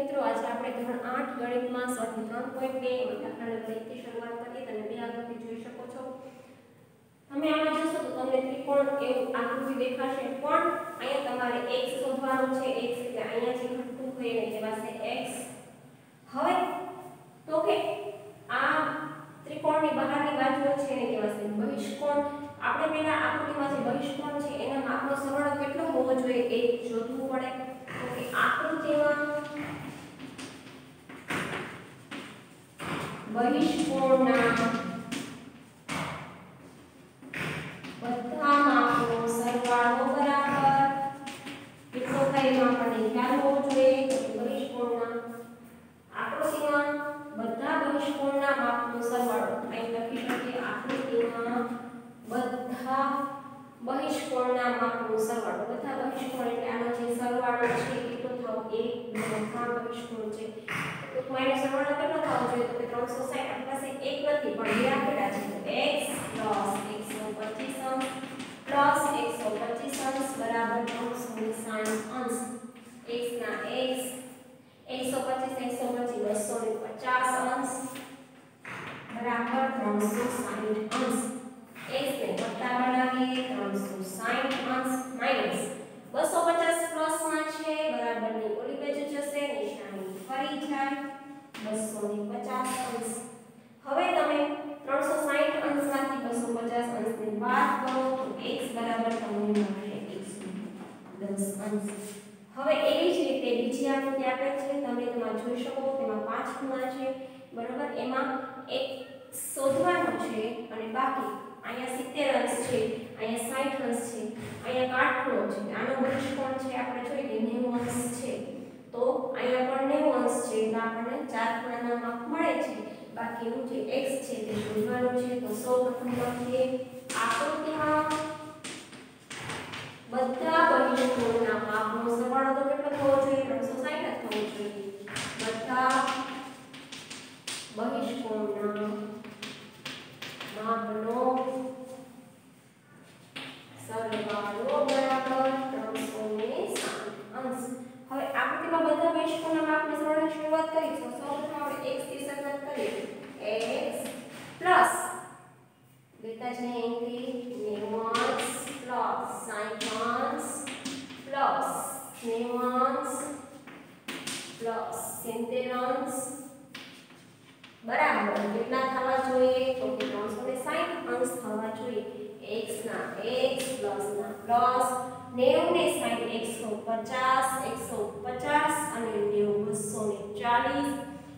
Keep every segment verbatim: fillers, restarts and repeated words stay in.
મિત્રો આજે આપણે ધોરણ આઠ ગણિતમાં સ્વાધ્યાય ત્રણ પોઈન્ટ બે દાખલા નંબર એક થી શરૂઆત કરીએ. તમે બે આકૃતિ જોઈ શકો છો. તમે આમાં જોશો તો તમને ત્રિકોણ એવું આકૃતિ દેખાશે, પણ અહીંયા તમારે x શોધવાનું છે. x એટલે અહીંયા જે ઘટતું હોય એને કહેવાશે x. હવે તો કે આ ત્રિકોણની બહારની બાજુ છે એને કહેવાશે બહિષ્કોણ. આપણે પહેલા આકૃતિમાં જે બહિષ્કોણ છે એના માપનો સરવાળો કેટલો હોવો જોઈએ એ શોધવું પડે. તો કે આકૃતિમાં બહિષ્કોણના બધા માપનો સરવાળો બરાબર કેટલો થાય એનો આપણને ખ્યાલ હોવો જોઈએ. તો બહિષ્કોણના આકૃતિમાં બધા બહિષ્કોણના માપનો સરવાળો અહીં લખી શકીએ. આકૃતિમાં બધા બહિષ્કોણના માપનો સરવાળો, બધા બહિષ્કોણ એટલે આનો જે સરવાળો છે કેટલો થવો, એક બે ત્રણ બહિષ્કોણ છે તો માઈનો સરવાળો કેટલો થવો જોઈએ. તો કે ત્રણસો સાઈઠ. આપણી પાસે એક નથી પણ બે આપેલા છે. તો x એકસો પચીસ અંશ પ્લસ એકસો પચીસ અંશ બરાબર ત્રણસો સાઈઠ અંશ. x ના x એકસો પચીસ એકસો પચીસ બસો પચાસ અંશ બરાબર ત્રણસો સાઈઠ અંશ. x ને વત્તા બનાવીએ ત્રણસો સાઈઠ અંશ માઈનસ બસો પચાસ પ્લસ માં છે બરાબર ની ઓલી બાજુ જશે, નિશાની ફરી જાય બસો પચાસ અંશ. હવે તમે ત્રણસો સાઈઠ અંશમાંથી બસો પચાસ અંશને બાદ કરો તો x બરાબર તમને મળશે એકસો દસ અંશ. હવે એવી જ રીતે બીજી આકૃતિ આપેલ છે, તમે તેમાં જોઈ શકો તેમાં પાંચ ખૂણા છે બરાબર. એમાં એક શોધવાનું છે અને બાકી અહીંયા સિત્તેર અંશ છે, અહીંયા સાઈઠ અંશ છે, અહીંયા કાટખૂણો છે. આનો બહિષ્કોણ છે આપણે જોઈએ નેવું અંશ છે. તો અહીંયા પણ નેવું અંશ છે એટલે આપણને ચાર ખૂણાના માપ મળે છે. બાકીનું જે x છે તે શોધવાનું છે. તો સૌપ્રથમ લખીએ આકૃતિમાં બધા બહિષ્કોણના માપનો સરવાળો તો કેટલો થવો જોઈએ? ત્રણસો સાઈઠ થવો જોઈએ. બધા બહિષ્કોણના માપનો સરવાળો બરાબર ત્રણસો સાઈઠ અંશ. હવે આકૃતિમાં બધા બહિષ્કોણના માપના સરવાળાની શરૂઆત કરી તો સૌપ્રથમ આપણે x થી શરૂઆત કરીએ. x પ્લસ લેતા જઈએ અહીંથી નેવું અંશ પ્લસ સાઈઠ અંશ પ્લસ નેવું અંશ પ્લસ સિત્તેર અંશ બરાબર કેટલા થવા જોઈએ? તો કે ત્રણસો સાઈઠ અંશ થવા જોઈએ. x ના x પ્લસ ના પ્લસ નેવું ને સાઈઠ એકસો પચાસ એકસો પચાસ અને નેવું બસો ચાલીસ.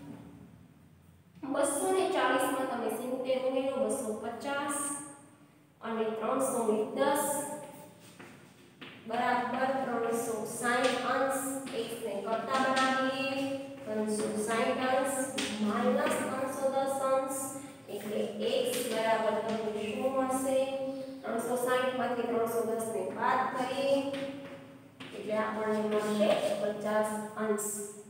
બસો ચાલીસ માં તમે સિત્તેર ઉમેરો બસો પચાસ અને ત્રણસો દસ બરાબર ત્રણસો સાઈઠ અંશ. x ને કરતા બનાવીએ ત્રણસો સાઈઠ અંશ માઈનસ ત્રણસો દસ અંશ એટલે x બરાબર તમને શું મળશે? ત્રણસો સાઈઠ માંથી ત્રણસો દસ ને બાદ કરીએ એટલે આપણને મળશે પચાસ અંશ.